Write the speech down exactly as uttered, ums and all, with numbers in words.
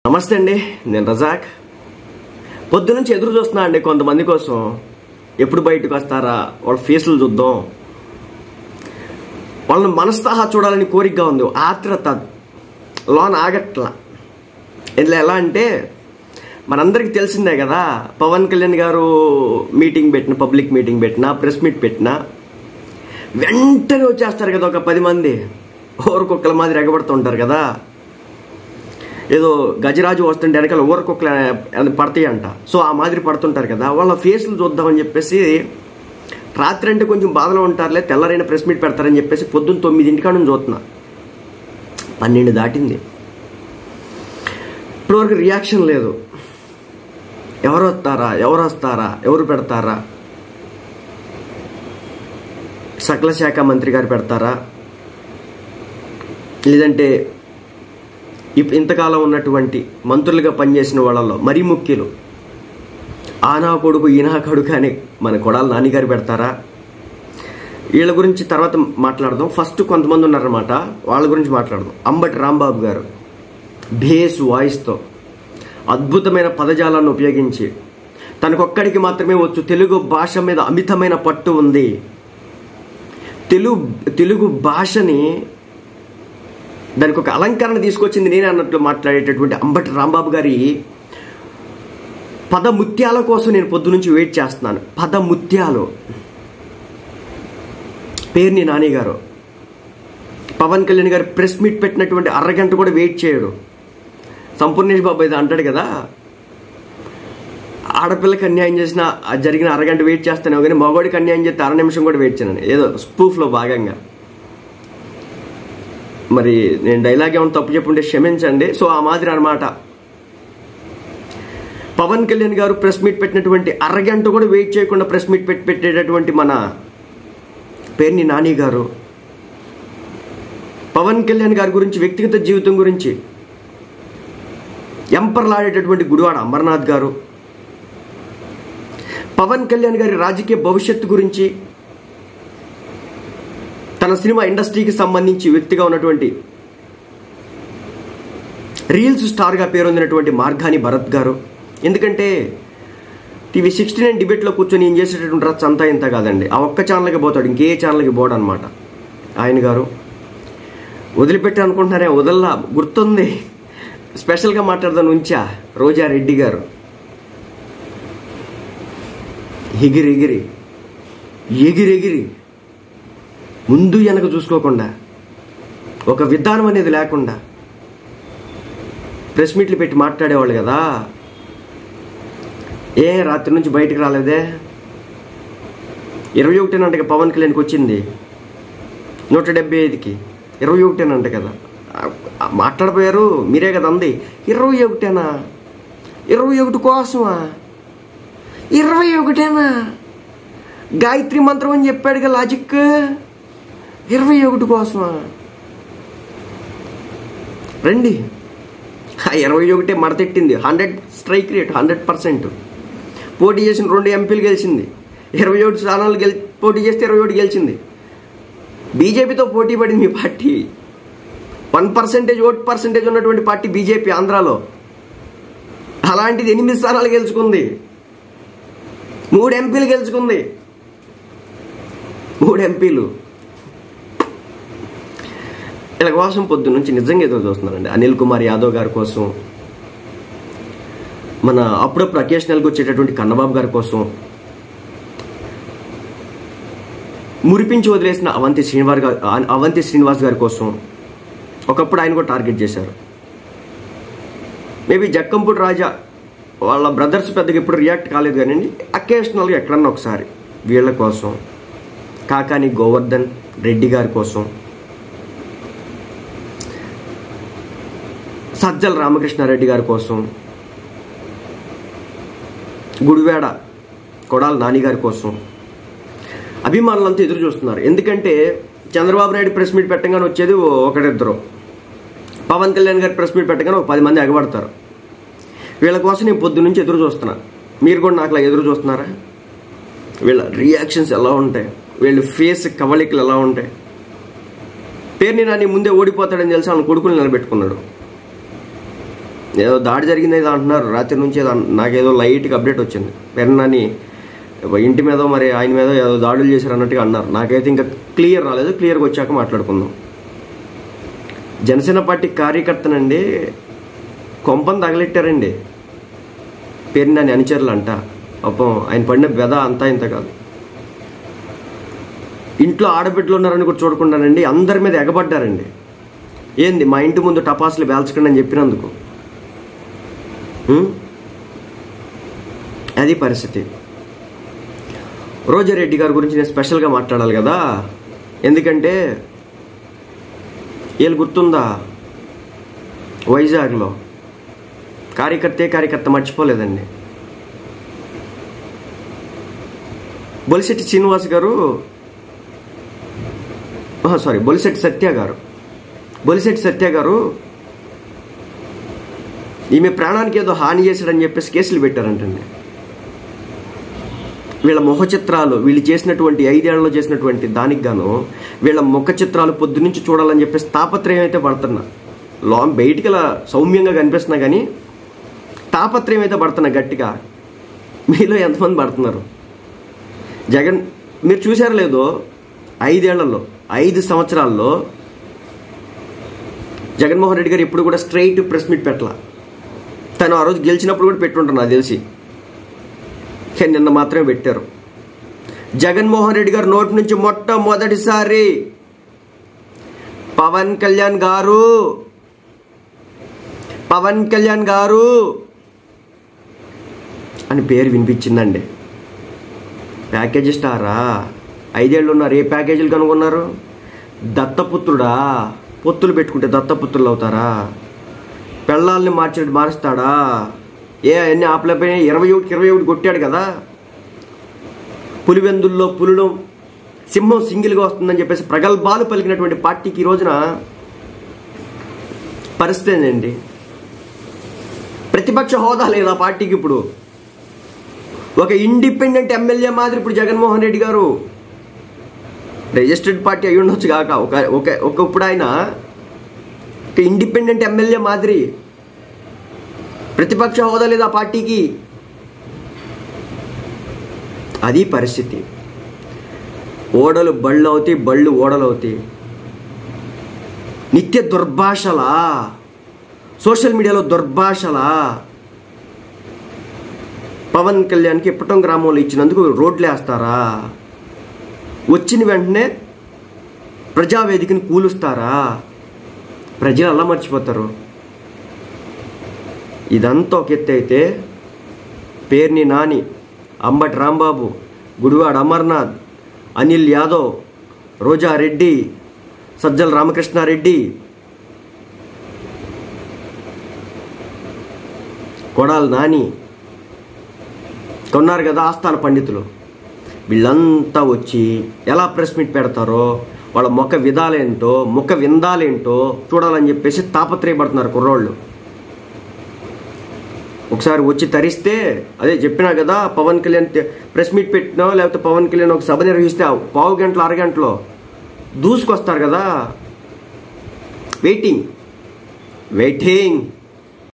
నమస్తే అండి, నేను రజాక్. పొద్దు నుంచి ఎదురు చూస్తున్నా అండి కొంతమంది కోసం. ఎప్పుడు బయటకు వస్తారా, వాళ్ళ ఫేస్లు చూద్దాం, వాళ్ళని మనస్తహా చూడాలని కోరికగా ఉంది, ఆత్రత లోన ఆగట్లా. ఇలా ఎలా అంటే మనందరికీ తెలిసిందే కదా, పవన్ కళ్యాణ్ గారు మీటింగ్ పెట్టిన, పబ్లిక్ మీటింగ్ పెట్టినా, ప్రెస్ మీట్ పెట్టినా వెంటనే వచ్చేస్తారు కదా ఒక పది మంది, ఊరకొక్కల మాదిరి ఎగబడుతుంటారు కదా. ఏదో గజరాజు వస్తుంటే వెనకాల ఊరకొక్కలు పడతాయి అంట, సో ఆ మాదిరి పడుతుంటారు కదా. వాళ్ళ ఫేస్లు చూద్దామని చెప్పేసి రాత్రి అంటే కొంచెం బాధలో ఉంటారులే, తెల్లరైన ప్రెస్ మీట్ పెడతారని చెప్పేసి పొద్దున్న తొమ్మిదింటికాడ నుంచి చూస్తున్నా. పన్నెండు దాటింది, ఇప్పటివరకు రియాక్షన్ లేదు. ఎవరు వస్తారా, ఎవరు వస్తారా, ఎవరు పెడతారా, సకల శాఖ మంత్రి గారు పెడతారా, లేదంటే ఇంతకాలం ఉన్నటువంటి మంత్రులుగా పనిచేసిన వాళ్ళలో మరీ ముఖ్యులు, ఆనా కొడుకు ఈనా కొడుకు అని మన కొడాలి నానిగారు పెడతారా? వీళ్ళ గురించి తర్వాత మాట్లాడదాం. ఫస్ట్ కొంతమంది ఉన్నారన్నమాట, వాళ్ళ గురించి మాట్లాడదాం. అంబటి రాంబాబు గారు బేస్ వాయిస్తో అద్భుతమైన పదజాలాన్ని ఉపయోగించి, తనకొక్కడికి మాత్రమే వచ్చు, తెలుగు భాష మీద అమితమైన పట్టు ఉంది, తెలుగు తెలుగు భాషని దానికి ఒక అలంకరణ తీసుకొచ్చింది నేనే అన్నట్లు మాట్లాడేటటువంటి అంబటి రాంబాబు గారి పదముత్యాల కోసం నేను పొద్దు నుంచి వెయిట్ చేస్తున్నాను. పదముత్యాలు. పేర్ని నాని గారు పవన్ కళ్యాణ్ గారు ప్రెస్ మీట్ పెట్టినటువంటి అరగంట కూడా వెయిట్ చేయడు. సంపూర్ణేష్ బాబు అయితే అంటాడు కదా, ఆడపిల్లకి అన్యాయం చేసిన జరిగిన అరగంట వెయిట్ చేస్తాను కానీ మగవాడికి అన్యాయం చేస్తే అర నిమిషం కూడా వెయిట్ చేయను, ఏదో స్పూఫ్లో భాగంగా. మరి నేను డైలాగ్ ఏమైనా తప్పు చెప్పుంటే క్షమించండి. సో ఆ మాదిరి అనమాట. పవన్ కళ్యాణ్ గారు ప్రెస్ మీట్ పెట్టినటువంటి అరగంట కూడా వెయిట్ చేయకుండా ప్రెస్ మీట్ పెట్టి పెట్టేటటువంటి మన పేర్ని నాని గారు, పవన్ కళ్యాణ్ గారి గురించి, వ్యక్తిగత జీవితం గురించి ఎంపర్లాడేటటువంటి గుడివాడ అమర్నాథ్ గారు, పవన్ కళ్యాణ్ గారి రాజకీయ భవిష్యత్తు గురించి, తన సినిమా ఇండస్ట్రీకి సంబంధించి వ్యక్తిగా ఉన్నటువంటి రీల్స్ స్టార్గా పేరొందినటువంటి మార్గాని భరత్ గారు. ఎందుకంటే టీవీ సిక్స్టీ నైన్ డిబేట్లో కూర్చొని ఏం చేసేటటువంటి రచ్చ అంతా ఇంత కాదండి, ఆ ఒక్క ఛానల్కి పోతాడు, ఇంకే ఛానల్కి పోడు అనమాట ఆయన గారు. వదిలిపెట్టి అనుకుంటున్నారే, వదల్లా, గుర్తుంది, స్పెషల్గా మాట్లాడదాను ఉంచా. రోజారెడ్డి గారు ఎగిరి ఎగిరి ఎగిరి ఎగిరి ముందు వెనక చూసుకోకుండా, ఒక విధానం అనేది లేకుండా ప్రెస్ మీట్లు పెట్టి మాట్లాడేవాళ్ళు కదా. ఏ రాత్రి నుంచి బయటకు రాలేదే, ఇరవై ఒకటేనంట పవన్ కళ్యాణ్కి వచ్చింది, నూట డెబ్బై ఐదుకి ఇరవై ఒకటేనంట కదా మాట్లాడిపోయారు, మీరే కదా అంది. ఇరవై ఒకటేనా, ఇరవై ఒకటి కోసమా, ఇరవై ఒకటేనా, గాయత్రి మంత్రం అని చెప్పాడుగా లాజిక్, ఇరవై ఒకటి కోసమా? రండి, ఆ ఇరవై ఒకటే మడతెట్టింది. Hundred strike rate, hundred percent పోటీ చేసిన రెండు ఎంపీలు గెలిచింది, ఇరవై ఒకటి స్థానాలు గెలి పోటీ చేస్తే ఇరవై ఒకటి గెలిచింది. బీజేపీతో పోటీ పడింది మీ party, one percentage vote percentage ఉన్నటువంటి పార్టీ బీజేపీ ఆంధ్రాలో. అలాంటిది ఎనిమిది స్థానాలు గెలుచుకుంది, మూడు ఎంపీలు గెలుచుకుంది, మూడు ఎంపీలు. వీళ్ళ కోసం పొద్దు నుంచి నిజంగా ఎదురు చూస్తున్నారండి. అనిల్ కుమార్ యాదవ్ గారి కోసం, మన అప్పుడప్పుడు అకేషనల్గా వచ్చేటటువంటి కన్నబాబు గారి కోసం, మురిపించి వదిలేసిన అవంతి శ్రీనివాస్ గారు అవంతి శ్రీనివాస్ గారి కోసం ఒకప్పుడు ఆయన కూడా టార్గెట్ చేశారు. మేబీ జక్కంపూడి రాజా వాళ్ళ బ్రదర్స్ పెద్దగా ఎప్పుడు రియాక్ట్ కాలేదు కానీ అకేషనల్గా ఎక్కడన్నా ఒకసారి వీళ్ళ కోసం, కాకాని గోవర్ధన్ రెడ్డి గారి కోసం, సజ్జల రామకృష్ణారెడ్డి గారి కోసం, గుడివాడ కొడాలి నాని గారి కోసం అభిమానులంతా ఎదురు చూస్తున్నారు. ఎందుకంటే చంద్రబాబు నాయుడు ప్రెస్ మీట్ పెట్టగానే వచ్చేది ఒకరిద్దరు, పవన్ కళ్యాణ్ గారి ప్రెస్ మీట్ పెట్టగానే ఒక పది మంది ఎగబడతారు. వీళ్ళ కోసం నేను పొద్దు నుంచి ఎదురు చూస్తున్నా. మీరు కూడా నాకులా ఎదురు చూస్తున్నారా? వీళ్ళ రియాక్షన్స్ ఎలా ఉంటాయి, వీళ్ళ ఫేస్ కవళికలు ఎలా ఉంటాయి? పేర్ని నాని ముందే ఓడిపోతాడని తెలిసి ఆయన కొడుకుని నిలబెట్టుకున్నాడు. ఏదో దాడి జరిగింది ఏదో అంటున్నారు రాత్రి నుంచి, ఏదో నాకేదో లైట్గా అప్డేట్ వచ్చింది. పెన్నని ఇంటి మీద మరి ఆయన మీద ఏదో దాడులు చేశారు అన్నట్టుగా అన్నారు. నాకైతే ఇంకా క్లియర్ రాలేదు, క్లియర్గా వచ్చాక మాట్లాడుకుందాం. జనసేన పార్టీ కార్యకర్తనండి కొంపను తగలెట్టారండి పేరుని అనుచరులు అంట. పాపం ఆయన పడిన బెద అంతా ఇంత కాదు. ఇంట్లో ఆడబిడ్డలు ఉన్నారని కూడా చూడకుండానండి అందరి మీద ఎగబడ్డారండి. ఏంది మా ఇంటి ముందు టపాసులు పేల్చకండి అని చెప్పినందుకు. అది పరిస్థితి. రోజారెడ్డి గారి గురించి నేను స్పెషల్గా మాట్లాడాలి కదా, ఎందుకంటే వీళ్ళు గుర్తుందా వైజాగ్లో కార్యకర్తే కార్యకర్త మర్చిపోలేదండి. బొలిశెట్టి శ్రీనివాస్ గారు, సారీ బొలిశెట్టి సత్య గారు బొలిశెట్టి సత్య గారు ఈమె ప్రాణానికి ఏదో హాని చేశాడని చెప్పేసి కేసులు పెట్టారంటండి. వీళ్ళ ముఖ చిత్రాలు వీళ్ళు చేసినటువంటి ఐదేళ్లలో చేసినటువంటి దానికి గాను వీళ్ళ ముఖ చిత్రాలు పొద్దు నుంచి చూడాలని చెప్పేసి తాపత్రయం అయితే పడుతున్నా. లో బయటికి ఇలా సౌమ్యంగా కనిపిస్తున్నా కానీ తాపత్రయం అయితే పడుతున్నా గట్టిగా. మీలో ఎంతమంది పడుతున్నారు? జగన్ మీరు చూసారో లేదో, ఐదేళ్లలో ఐదు సంవత్సరాల్లో జగన్మోహన్ రెడ్డి గారు ఎప్పుడు కూడా స్ట్రైట్ ప్రెస్ మీట్ పెట్టాల. తను ఆ రోజు గెలిచినప్పుడు కూడా పెట్టుంటారు నాకు తెలిసి, కానీ నిన్న మాత్రమే పెట్టారు. జగన్మోహన్ రెడ్డి గారు నోటి నుంచి మొట్టమొదటిసారి పవన్ కళ్యాణ్ గారు పవన్ కళ్యాణ్ గారు అని పేరు వినిపించిందండి. ప్యాకేజీ స్టారా? ఐదేళ్ళు ఉన్నారు, ఏ ప్యాకేజీలు కనుగొన్నారు? దత్తపుత్రుడా? పొత్తులు పెట్టుకుంటే దత్తపుత్రులు అవుతారా? పెళ్ళాలని మార్చినట్టు మారుస్తాడా? ఏ అన్ని ఆపలేకపోయినా ఇరవై ఒకటి ఇరవై ఒకటి కొట్టాడు కదా. పులివెందుల్లో పులుడం సింహం సింగిల్గా వస్తుందని చెప్పేసి ప్రగల్భాలు పలికినటువంటి పార్టీకి ఈ రోజున పరిస్థితి ఏంటండి? ప్రతిపక్ష హోదా లేదా పార్టీకి? ఇప్పుడు ఒక ఇండిపెండెంట్ ఎమ్మెల్యే మాదిరి ఇప్పుడు జగన్మోహన్ రెడ్డి గారు రిజిస్టర్డ్ పార్టీ అయి ఉండొచ్చు కాక ఒక ఒక ఒకప్పుడు ఆయన ఒక ఇండిపెండెంట్ ఎమ్మెల్యే మాదిరి ప్రతిపక్ష హోదా లేదా పార్టీకి? అది పరిస్థితి. ఓడలు బళ్ళు అవుతాయి, బళ్ళు ఓడలు అవుతాయి. నిత్య దుర్భాషలా, సోషల్ మీడియాలో దుర్భాషలా. పవన్ కళ్యాణ్కి ఇప్పటం గ్రామంలో ఇచ్చినందుకు రోడ్లు వేస్తారా? వచ్చిన వెంటనే ప్రజావేదికని కూలుస్తారా? ప్రజలు అలా మర్చిపోతారు. ఇదంతా ఒక ఎత్తు అయితే పేర్ని నాని, అంబటి రాంబాబు, గుడివాడ అమర్నాథ్, అనిల్ యాదవ్, రోజారెడ్డి, సజ్జల రామకృష్ణారెడ్డి, కొడాలి నాని కొన్నారు కదా ఆస్థాన పండితులు. వీళ్ళంతా వచ్చి ఎలా ప్రెస్ మీట్ పెడతారో, వాళ్ళ ముఖ విధాలేంటో ముఖ విందాలేంటో చూడాలని చెప్పేసి తాపత్రయపడుతున్నారు కుర్రోళ్ళు. ఒకసారి వచ్చి తరిస్తే, అదే చెప్పినా కదా, పవన్ కళ్యాణ్ ప్రెస్ మీట్ పెట్టినా లేకపోతే పవన్ కళ్యాణ్ ఒక సభ నిర్వహిస్తే పావు గంటలో అరగంటలో దూసుకొస్తారు కదా. Waiting waiting